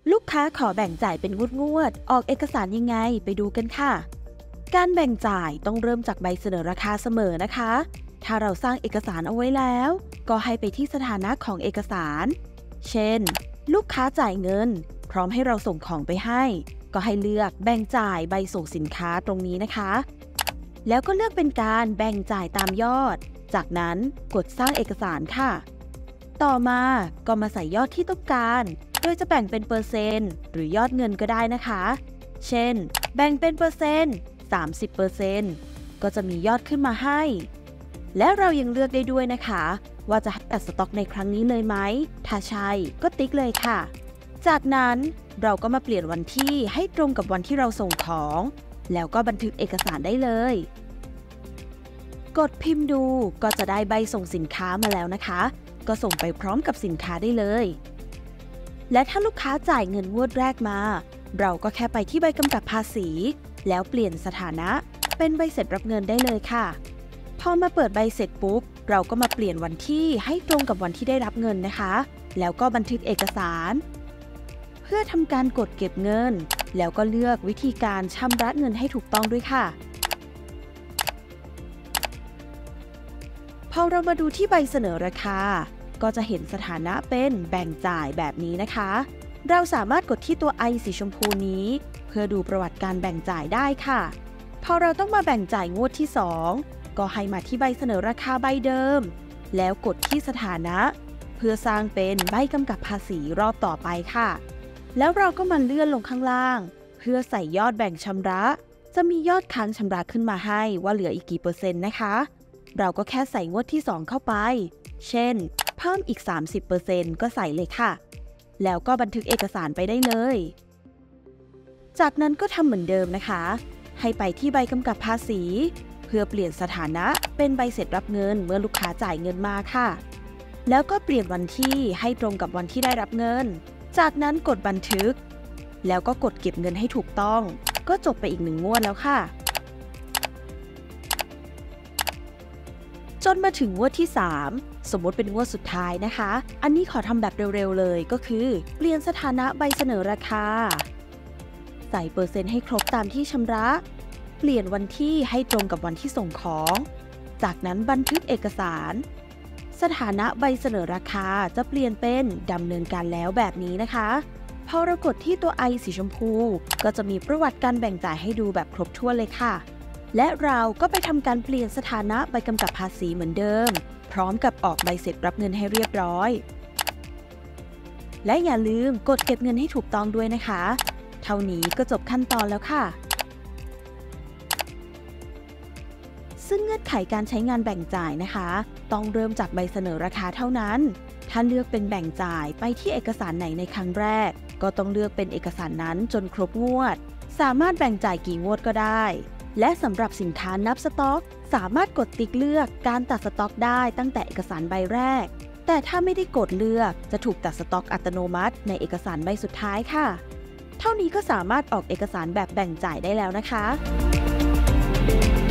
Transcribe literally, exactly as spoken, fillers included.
ลูกค้าขอแบ่งจ่ายเป็นงวดๆออกเอกสารยังไงไปดูกันค่ะการแบ่งจ่ายต้องเริ่มจากใบเสนอราคาเสมอนะคะถ้าเราสร้างเอกสารเอาไว้แล้วก็ให้ไปที่สถานะของเอกสารเช่นลูกค้าจ่ายเงินพร้อมให้เราส่งของไปให้ก็ให้เลือกแบ่งจ่ายใบส่งสินค้าตรงนี้นะคะแล้วก็เลือกเป็นการแบ่งจ่ายตามยอดจากนั้นกดสร้างเอกสารค่ะต่อมาก็มาใส่ยอดที่ต้องการโดยจะแบ่งเป็นเปอร์เซ็นต์หรือยอดเงินก็ได้นะคะเช่นแบ่งเป็นเปอร์เซ็นต์ สามสิบเปอร์เซ็นต์ ก็จะมียอดขึ้นมาให้และเรายังเลือกได้ด้วยนะคะว่าจะตัดสต็อกในครั้งนี้เลยไหมถ้าใช่ก็ติ๊กเลยค่ะจากนั้นเราก็มาเปลี่ยนวันที่ให้ตรงกับวันที่เราส่งของแล้วก็บันทึกเอกสารได้เลยกดพิมพ์ดูก็จะได้ใบส่งสินค้ามาแล้วนะคะก็ส่งไปพร้อมกับสินค้าได้เลยและถ้าลูกค้าจ่ายเงินงวดแรกมาเราก็แค่ไปที่ใบกำกับภาษีแล้วเปลี่ยนสถานะเป็นใบเสร็จรับเงินได้เลยค่ะพอมาเปิดใบเสร็จปุ๊บเราก็มาเปลี่ยนวันที่ให้ตรงกับวันที่ได้รับเงินนะคะแล้วก็บันทึกเอกสารเพื่อทำการกดเก็บเงินแล้วก็เลือกวิธีการชำระเงินให้ถูกต้องด้วยค่ะพอเรามาดูที่ใบเสนอราคาก็จะเห็นสถานะเป็นแบ่งจ่ายแบบนี้นะคะเราสามารถกดที่ตัว I สีชมพูนี้เพื่อดูประวัติการแบ่งจ่ายได้ค่ะพอเราต้องมาแบ่งจ่ายงวดที่สองก็ให้มาที่ใบเสนอราคาใบเดิมแล้วกดที่สถานะเพื่อสร้างเป็นใบกำกับภาษีรอบต่อไปค่ะแล้วเราก็มาเลื่อนลงข้างล่างเพื่อใส่ยอดแบ่งชำระจะมียอดค้างชำระขึ้นมาให้ว่าเหลืออีกกี่เปอร์เซ็นต์นะคะเราก็แค่ใส่งวดที่สองเข้าไปเช่นเพิ่มอีก สามสิบเปอร์เซ็นต์ ก็ใส่เลยค่ะแล้วก็บันทึกเอกสารไปได้เลยจากนั้นก็ทำเหมือนเดิมนะคะให้ไปที่ใบกำกับภาษีเพื่อเปลี่ยนสถานะเป็นใบเสร็จรับเงินเมื่อลูกค้าจ่ายเงินมาค่ะแล้วก็เปลี่ยนวันที่ให้ตรงกับวันที่ได้รับเงินจากนั้นกดบันทึกแล้วก็กดเก็บเงินให้ถูกต้องก็จบไปอีกหนึ่งงวดแล้วค่ะจนมาถึงงวดที่สามสมมติเป็นงวดสุดท้ายนะคะอันนี้ขอทำแบบเร็วๆเลยก็คือเปลี่ยนสถานะใบเสนอราคาใส่เปอร์เซ็นต์ให้ครบตามที่ชำระเปลี่ยนวันที่ให้ตรงกับวันที่ส่งของจากนั้นบันทึกเอกสารสถานะใบเสนอราคาจะเปลี่ยนเป็นดำเนินการแล้วแบบนี้นะคะพอเรากดที่ตัว I สีชมพูก็จะมีประวัติการแบ่งจ่ายให้ดูแบบครบถ้วนเลยค่ะและเราก็ไปทำการเปลี่ยนสถานะใบกำกับภาษีเหมือนเดิมพร้อมกับออกใบเสร็จรับเงินให้เรียบร้อยและอย่าลืมกดเก็บเงินให้ถูกต้องด้วยนะคะเท่านี้ก็จบขั้นตอนแล้วค่ะซึ่งเงื่อนไขการใช้งานแบ่งจ่ายนะคะต้องเริ่มจากใบเสนอราคาเท่านั้นถ้าเลือกเป็นแบ่งจ่ายไปที่เอกสารไหนในครั้งแรกก็ต้องเลือกเป็นเอกสารนั้นจนครบงวดสามารถแบ่งจ่ายกี่งวดก็ได้และสำหรับสินค้านับสต็อกสามารถกดติ๊กเลือกการตัดสต็อกได้ตั้งแต่เอกสารใบแรกแต่ถ้าไม่ได้กดเลือกจะถูกตัดสต็อกอัตโนมัติในเอกสารใบสุดท้ายค่ะเท่านี้ก็สามารถออกเอกสารแบบแบ่งจ่ายได้แล้วนะคะ